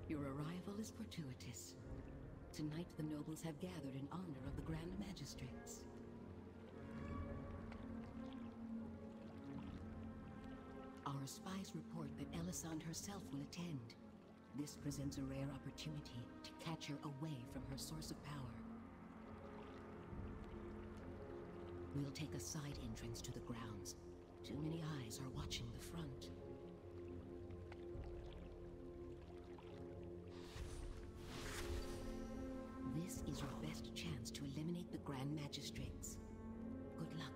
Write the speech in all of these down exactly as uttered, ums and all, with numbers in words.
Your arrival is fortuitous. Tonight the nobles have gathered in honor of the Grand Magistrates. Our spies report that Elisande herself will attend. This presents a rare opportunity to catch her away from her source of power. We'll take a side entrance to the grounds. Too many eyes are watching the front. This is your best chance to eliminate the Grand Magistrates. Good luck.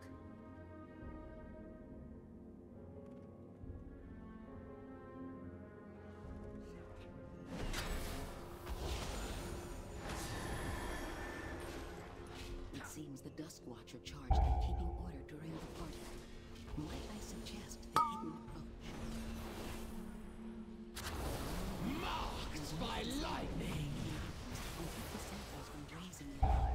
It seems the Dusk Watcher charged in keeping order during the party. Might I suggest the hidden approach? Marked by lightning! We'll keep the sentinels from raising the alarm.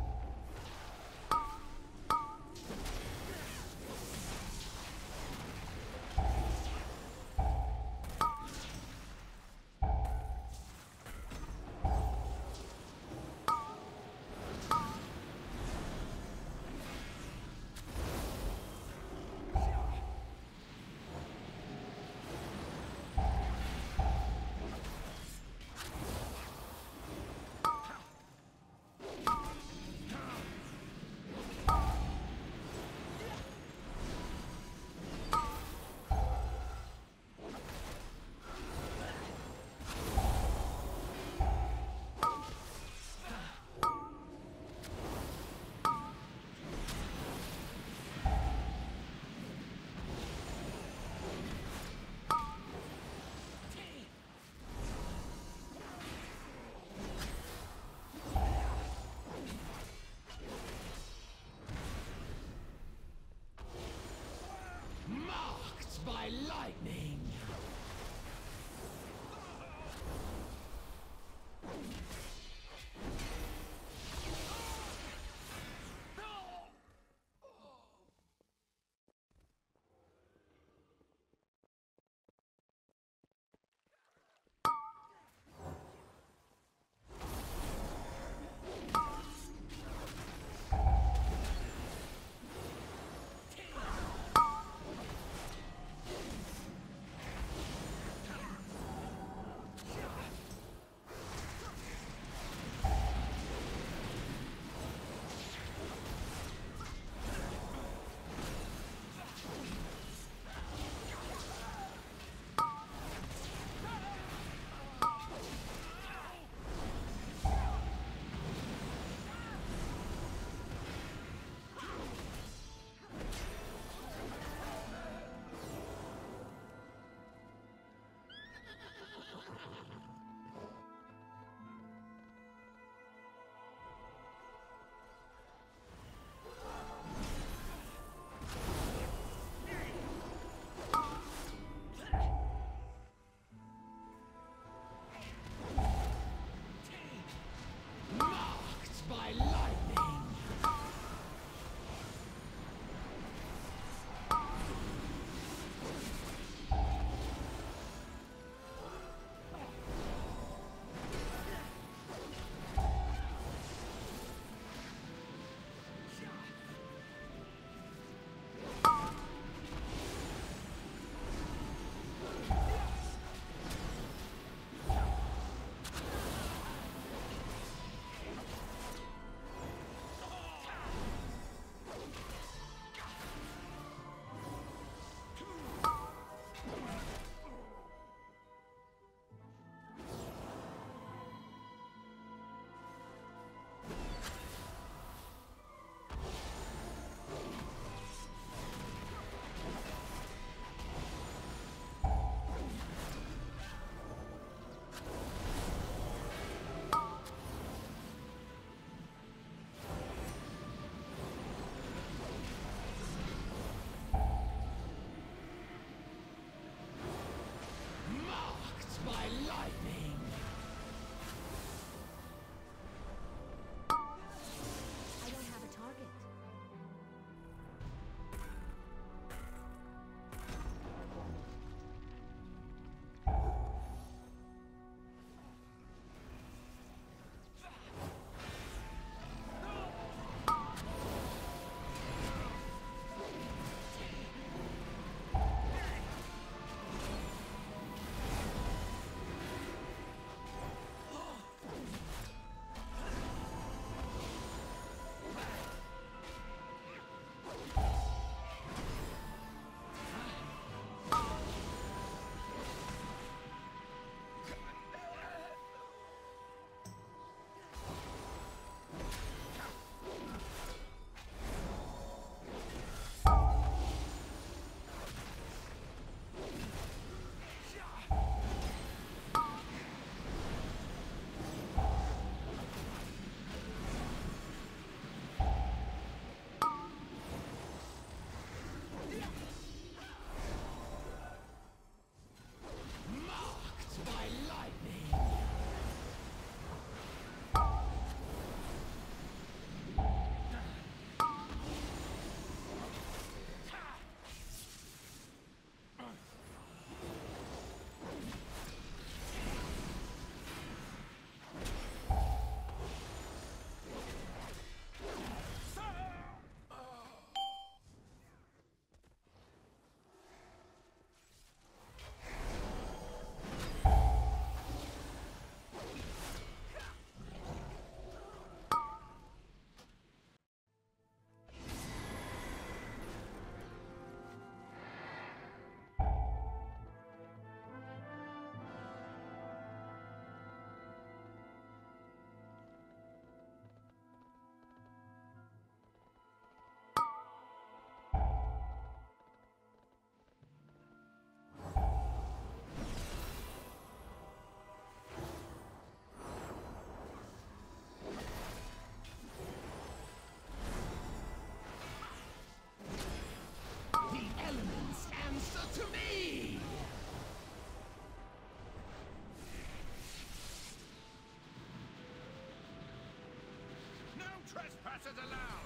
Visitors allowed!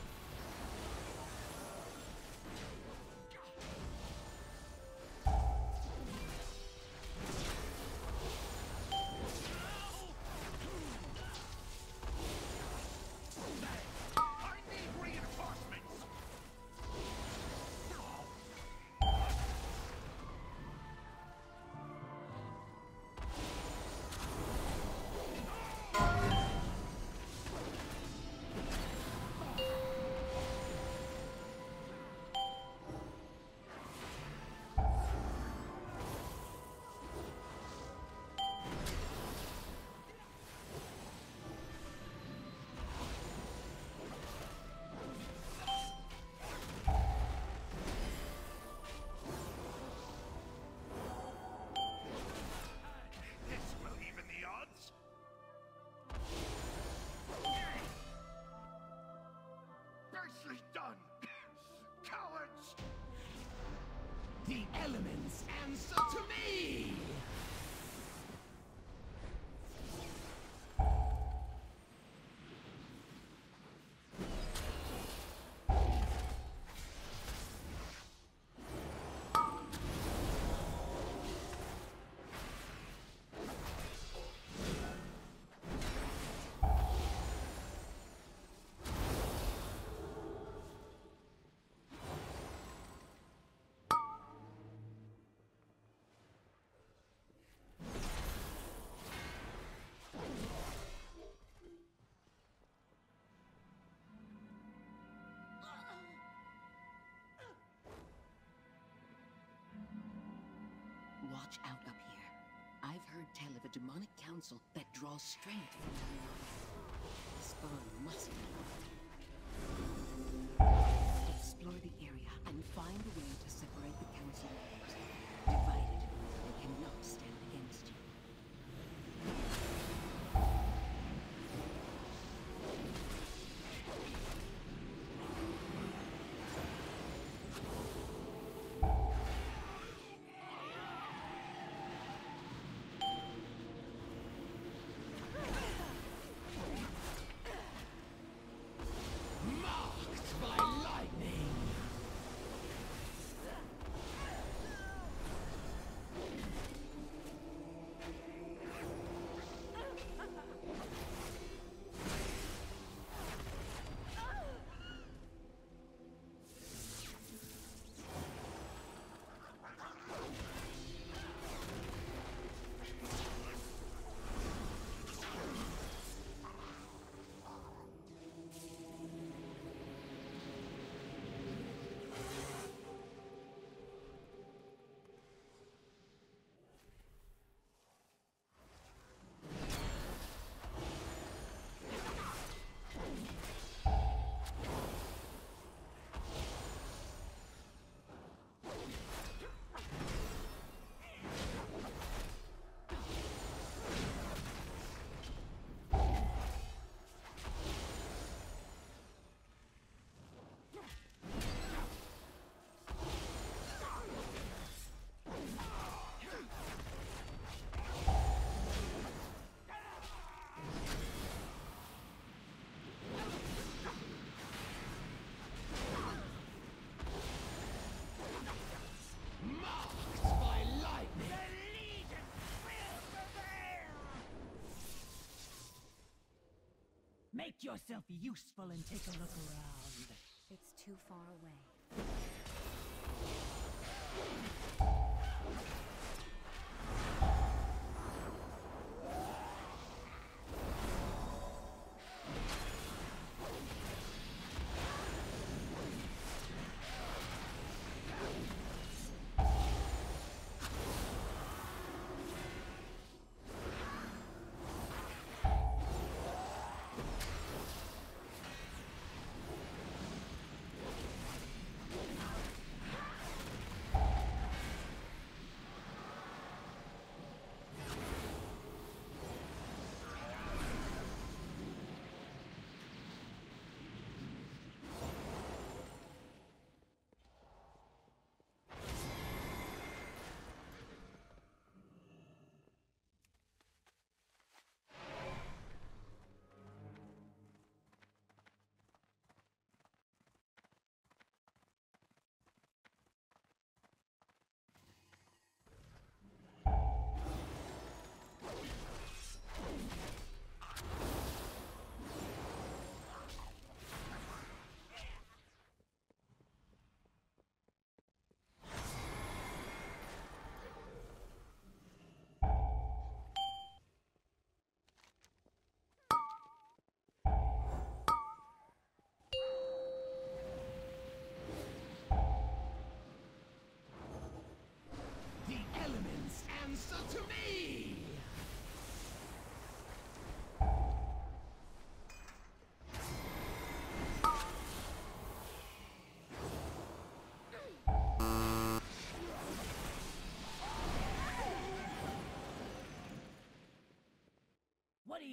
I need reinforcements! This will even the odds! Nicely done! Cowards! The elements answer to me! Watch out up here. I've heard tell of a demonic council that draws strength from the Renaissance. Spawn must be. Explore the area and find a way to separate the council members. Divided, they cannot stand against you. Marked by lightning! Marked by lightning! The Legion will prevail! Make yourself useful and take a look around. It's too far away.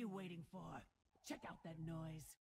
you waiting for? Check out that noise.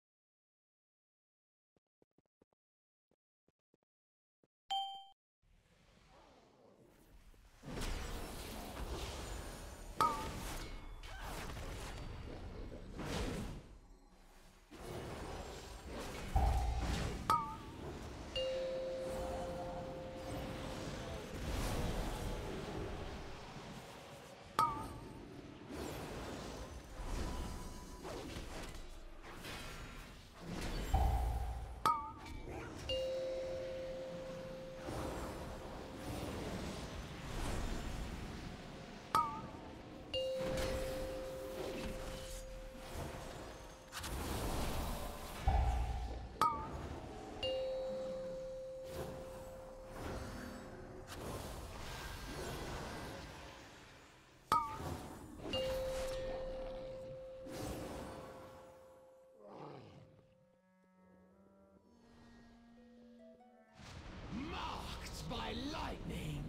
By lightning!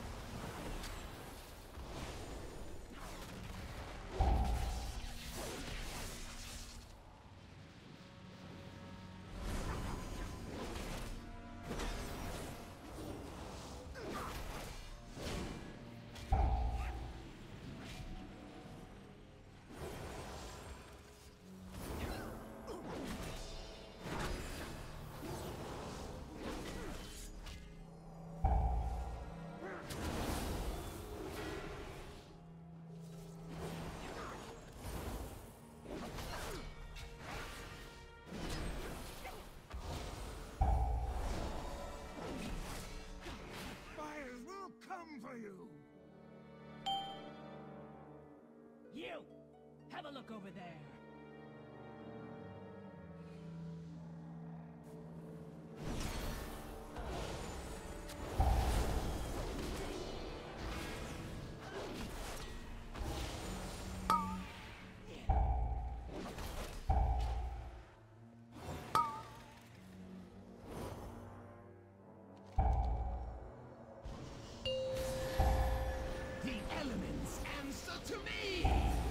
You! Have a look over there! The elements answer to me!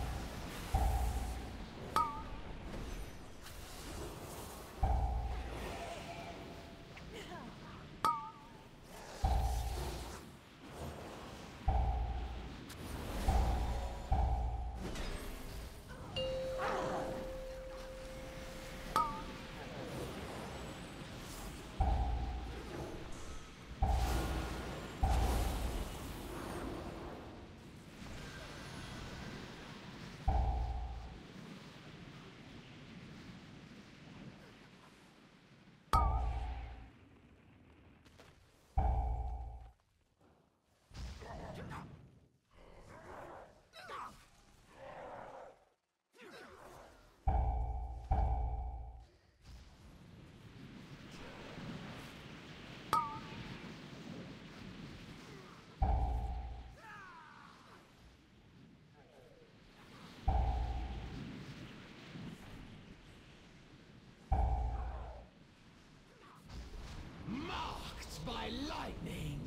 By lightning!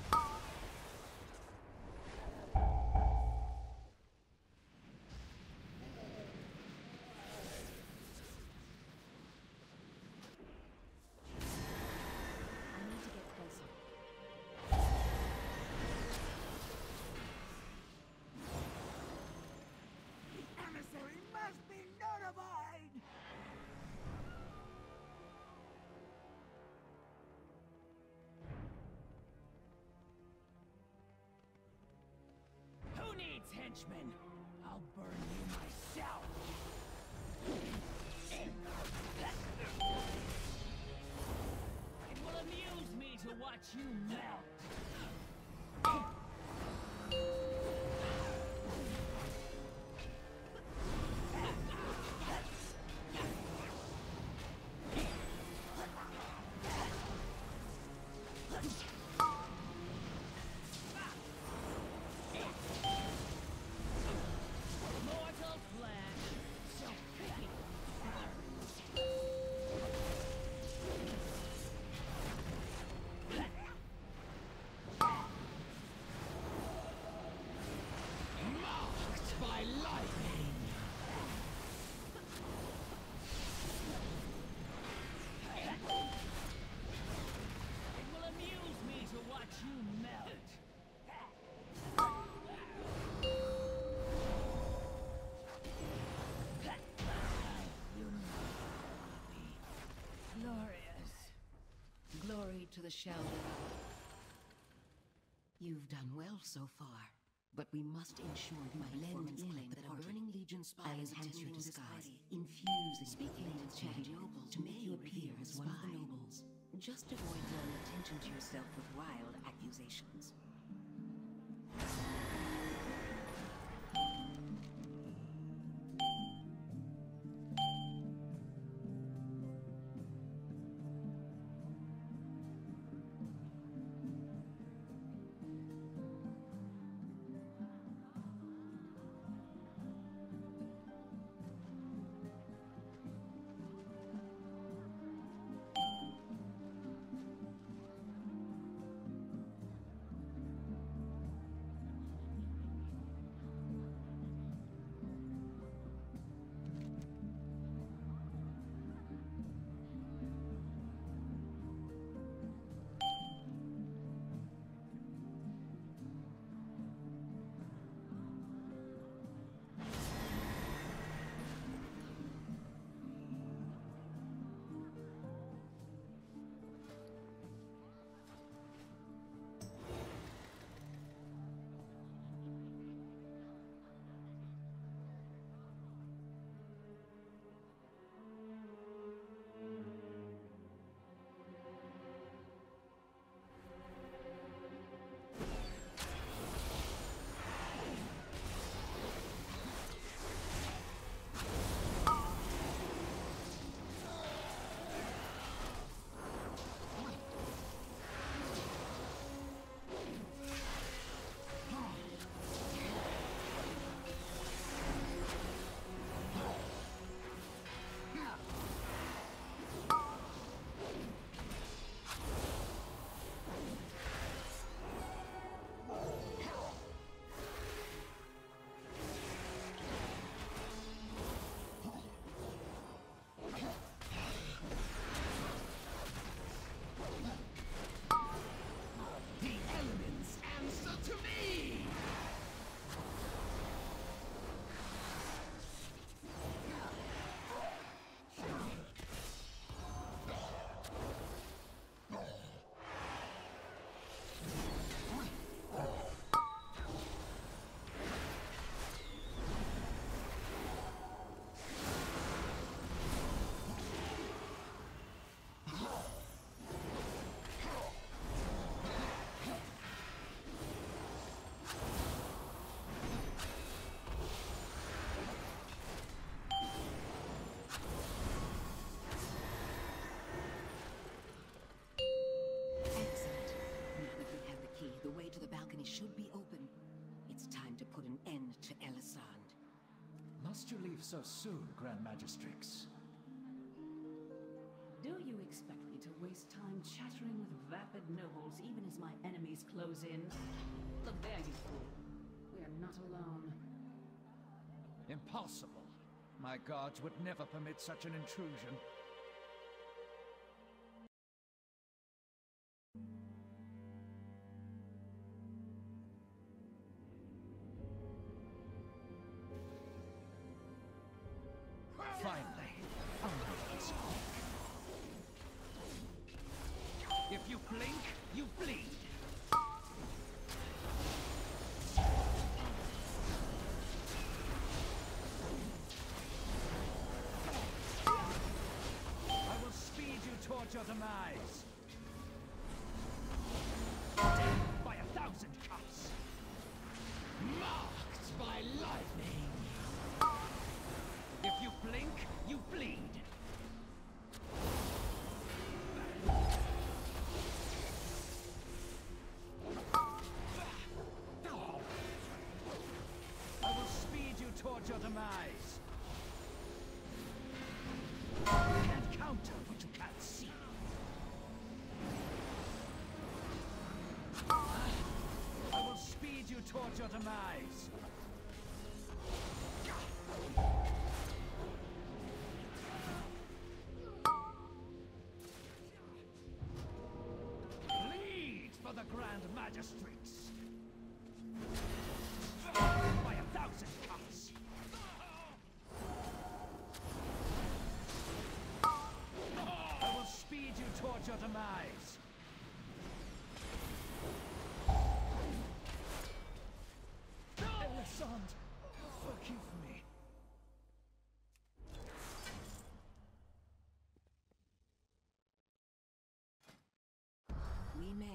I need to get closer. The emissary must be notified! Who needs henchmen? I'll burn you myself! It will amuse me to watch you melt! Mortal flesh, so picky burns. Shaldara. You've done well so far, but we must ensure you blend in that a Burning Legion spy is enhance your disguise, infusing speaking with chatty nobles to make you appear as one of the nobles. Just avoid drawing attention to yourself with wild accusations. Should be open. It's time to put an end to Elisande. Must you leave so soon, Grand Magistrix? Do you expect me to waste time chattering with vapid nobles even as my enemies close in? Look there, you fool. We are not alone. Impossible. My guards would never permit such an intrusion. Finally, a little squeak. If you blink, you bleed. I will speed you towards your demise. By a thousand cuts. Marked by lightning. If you blink, you bleed. I will speed you towards your demise. You can't counter what you can't see. I will speed you towards your demise. The Grand Magistrix. By a thousand cuts. I will speed you towards your demise.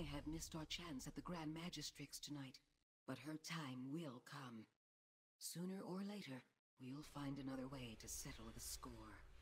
may have missed our chance at the Grand Magistrix tonight, but her time will come. Sooner or later, we'll find another way to settle the score.